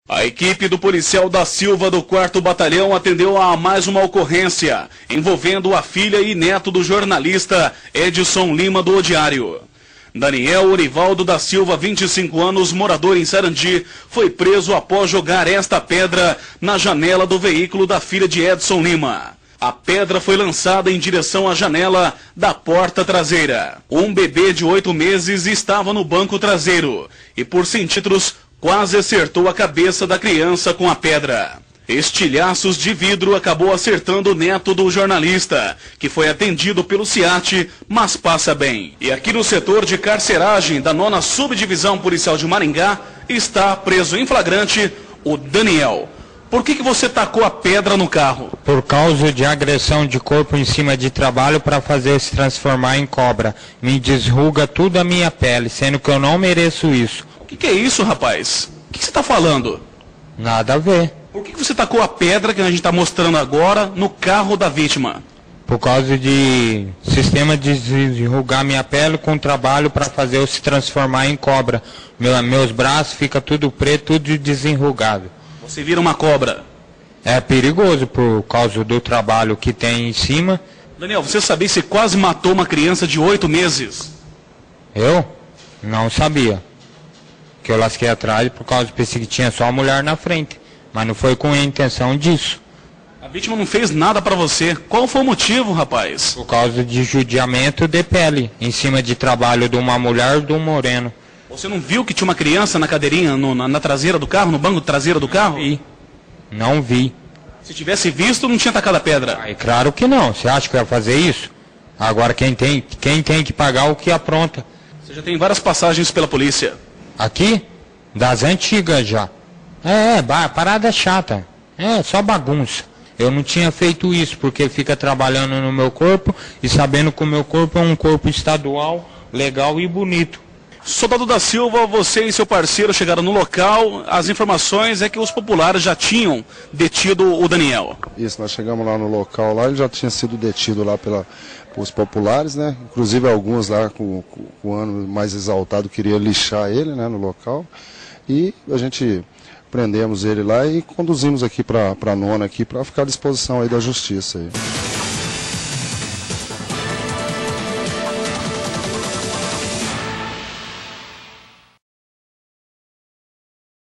A equipe do policial da Silva do 4º Batalhão atendeu a mais uma ocorrência envolvendo a filha e neto do jornalista Edson Lima do O Diário. Daniel Orivaldo da Silva, 25 anos, morador em Sarandi, foi preso após jogar esta pedra na janela do veículo da filha de Edson Lima. A pedra foi lançada em direção à janela da porta traseira. Um bebê de 8 meses estava no banco traseiro e, por centímetros, quase acertou a cabeça da criança com a pedra. Estilhaços de vidro acabou acertando o neto do jornalista, que foi atendido pelo SIAT, mas passa bem. E aqui no setor de carceragem da 9ª Subdivisão Policial de Maringá, está preso em flagrante o Daniel. Por que você tacou a pedra no carro? Por causa de agressão de corpo em cima de trabalho para fazer se transformar em cobra. Me desruga tudo a minha pele, sendo que eu não mereço isso. O que é isso, rapaz? O que você está falando? Nada a ver. Por que você tacou a pedra que a gente está mostrando agora no carro da vítima? Por causa de sistema de desrugar minha pele com trabalho para fazer eu se transformar em cobra. Meus braços ficam tudo preto, tudo desenrugado. Você vira uma cobra. É perigoso por causa do trabalho que tem em cima. Daniel, você sabia que você quase matou uma criança de 8 meses? Eu? Não sabia. Que eu lasquei atrás por causa que tinha só a mulher na frente. Mas não foi com a intenção disso. A vítima não fez nada pra você. Qual foi o motivo, rapaz? Por causa de judiamento de pele, em cima de trabalho de uma mulher e de um moreno. Você não viu que tinha uma criança na cadeirinha, na traseira do carro, no banco traseiro do carro? Não vi. Se tivesse visto, não tinha tacado a pedra. É claro que não. Você acha que eu ia fazer isso? Agora quem tem que pagar o que apronta. Você já tem várias passagens pela polícia. Aqui? Das antigas já. Parada chata. Só bagunça. Eu não tinha feito isso porque fica trabalhando no meu corpo e sabendo que o meu corpo é um corpo estadual, legal e bonito. Soldado da Silva, você e seu parceiro chegaram no local. As informações é que os populares já tinham detido o Daniel. Isso, nós chegamos lá no local, lá ele já tinha sido detido lá pelos populares, né? Inclusive alguns lá com o ânimo mais exaltado queriam lixar ele, né, no local. E a gente prendemos ele lá e conduzimos aqui para a 9ª aqui para ficar à disposição aí da justiça aí.